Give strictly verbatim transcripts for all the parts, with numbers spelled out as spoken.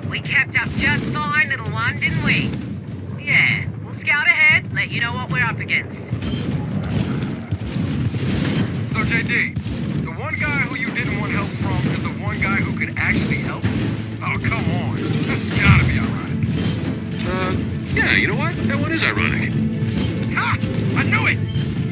We kept up just fine, little one, didn't we? Yeah, we'll scout ahead, let you know what we're up against. So, J D, the one guy who you didn't want help from is the one guy who could actually help? Oh, come on. That's gotta be ironic. Uh, yeah, you know what? That one is ironic. Ha! I knew it!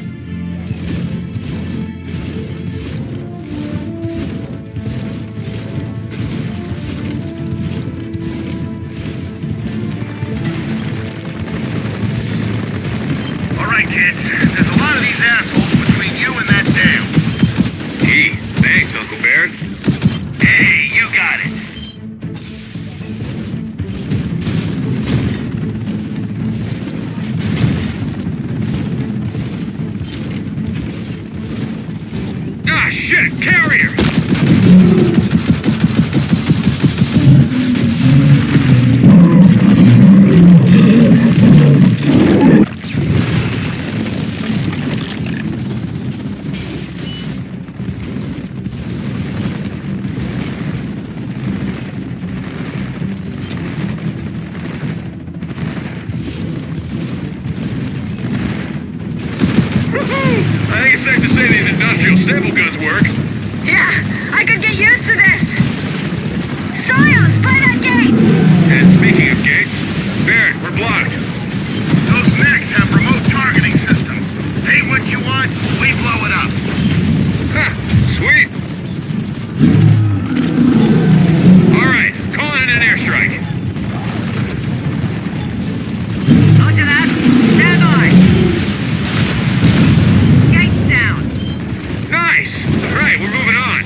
Kids, there's a lot of these assholes between you and that dam. Gee, thanks, Uncle Barrett. Hey, you got it. Ah, shit! Carrier! I think it's safe to say these industrial staple guns work. Yeah, I could get used to this. Science, by that gate! And speaking of gates, Barrett, we're blocked. Those mechs have remote targeting systems. Pay what you want, we blow it up. Huh, sweet. All right, calling in an airstrike. Roger that. Stand by. Gates down. Nice! All right, we're moving on.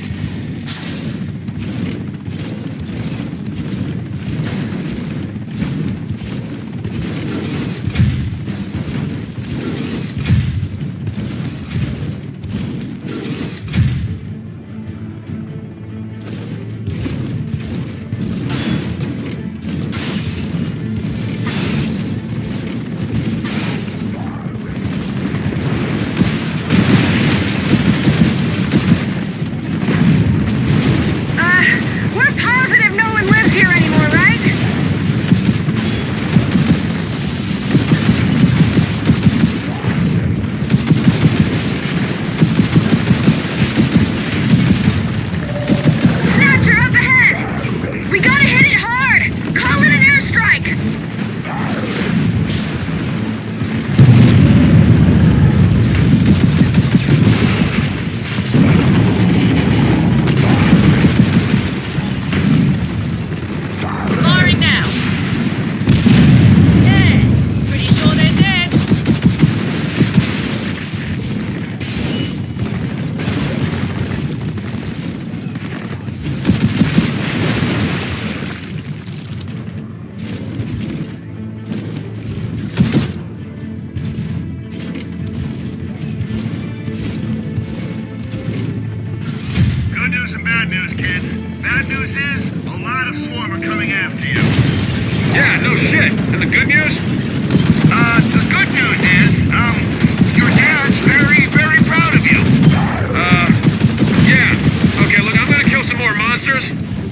Bad news, kids. Bad news is, a lot of swarm are coming after you. Yeah, no shit. And the good news? Uh, the good news is, um, your dad's very, very proud of you. Uh, yeah. Okay, look, I'm gonna kill some more monsters.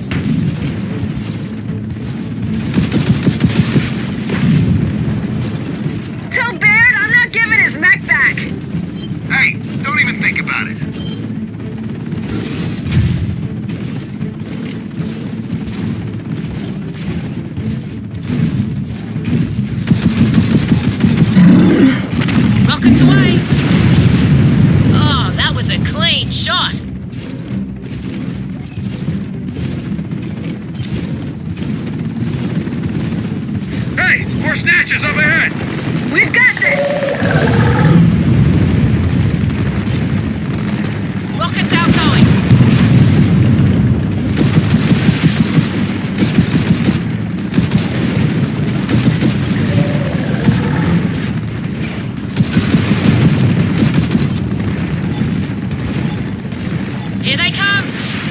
Tell Baird I'm not giving his mech back. Hey, don't even think about it. Rockets away! Oh, that was a clean shot! Hey, more snatchers up ahead! We've got this! Rockets outgoing! Here they come!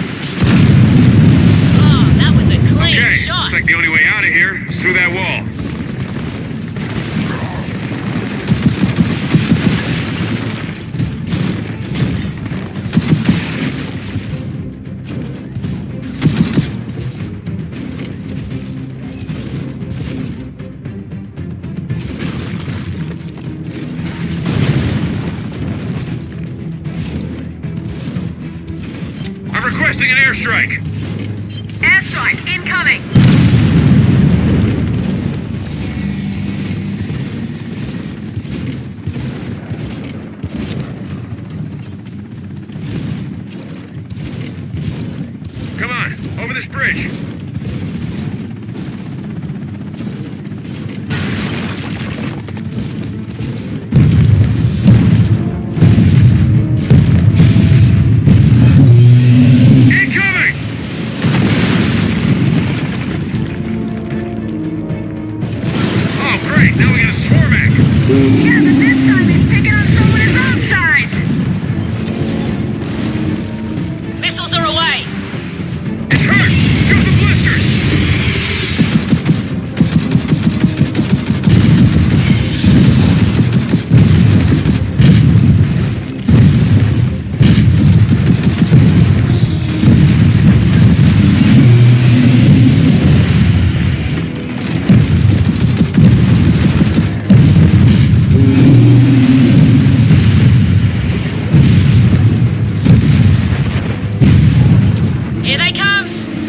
Oh, that was a clean Okay, shot! looks like the only way out of here is through that wall. strike. Airstrike incoming. Come on, over this bridge. Yeah, but this time he's picking up someone his own size. Missiles are away. It's hurt! Shoot the blisters! Here they come!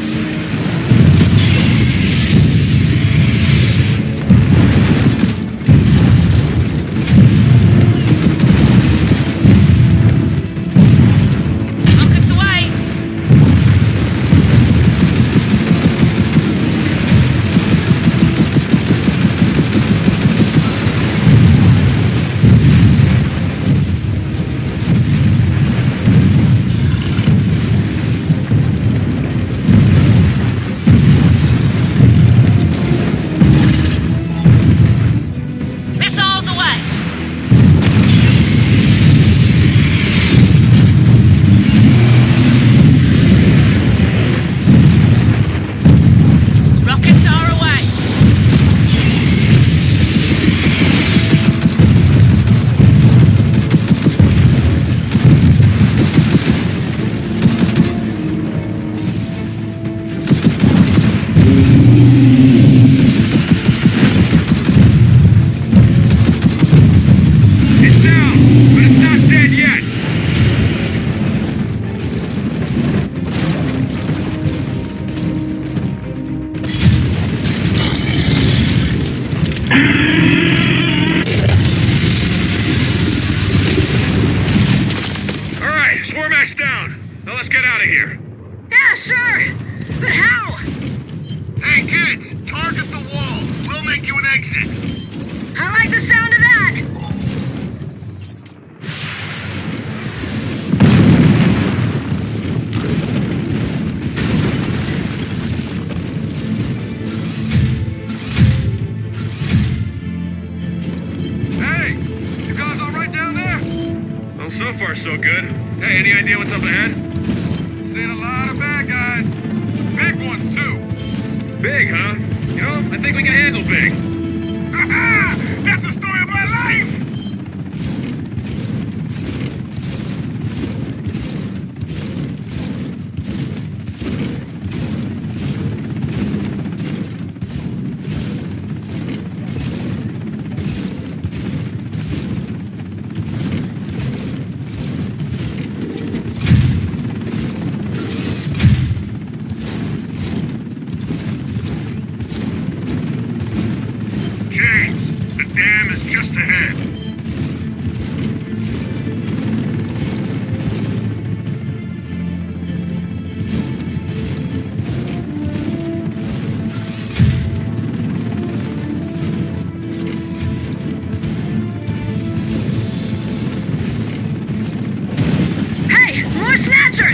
Rockets away! Missiles away! Rockets are away! It's down, but it's not dead yet! Alright, Swarmax down. Now let's get out of here. Yeah, sure! But how? Hey, kids! Target the wall! We'll make you an exit! I like the sound of that! Hey! You guys all right down there? Well, so far so good. Hey, any idea what's up ahead? Seeing a lot of bad guys. Big ones, too. Big, huh? You know, I think we can handle big. That's the story of my life! James, the dam is just ahead. Hey, more snatchers!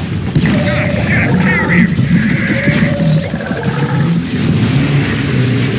Ah, shit, carrier!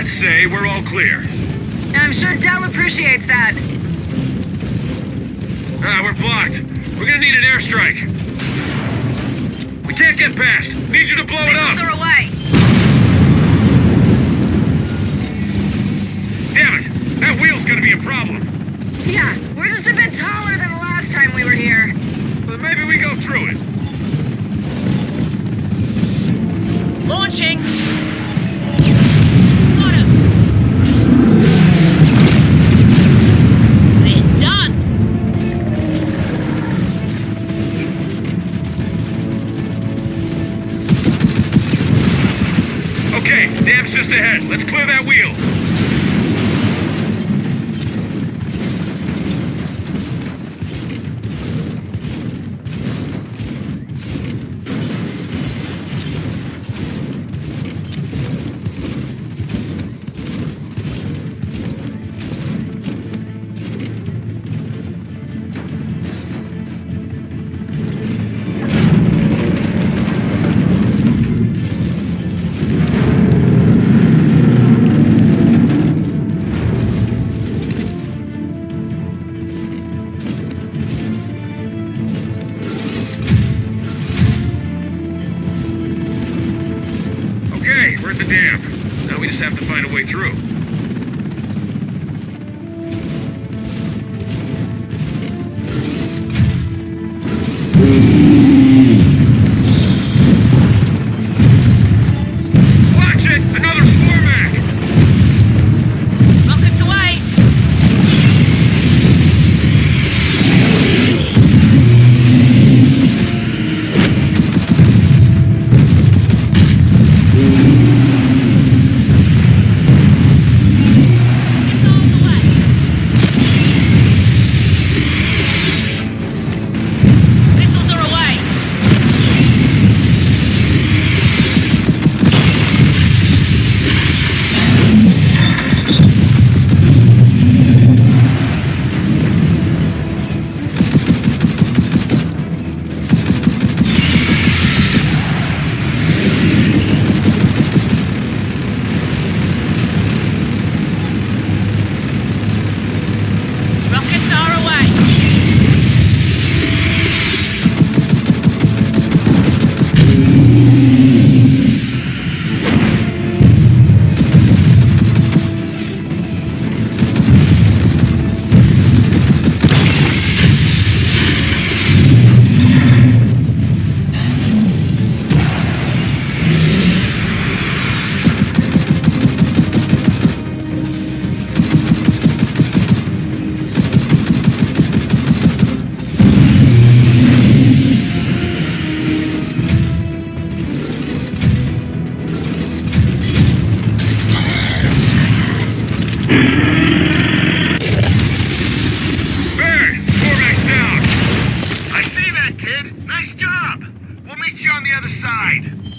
say we're all clear. I'm sure Del appreciates that. Ah, we're blocked. We're gonna need an airstrike. We can't get past. Need you to blow it Missiles up. are away. Damn it! That wheel's gonna be a problem. Yeah, we're just a bit taller than the last time we were here. But maybe we go through it. Launching. Got him. We're done. Okay, dam's just ahead. Let's clear that wheel. We're at the dam. Now we just have to find a way through. Watch it! Another Swarmac! Rockets away. I see that, kid. Nice job. We'll meet you on the other side.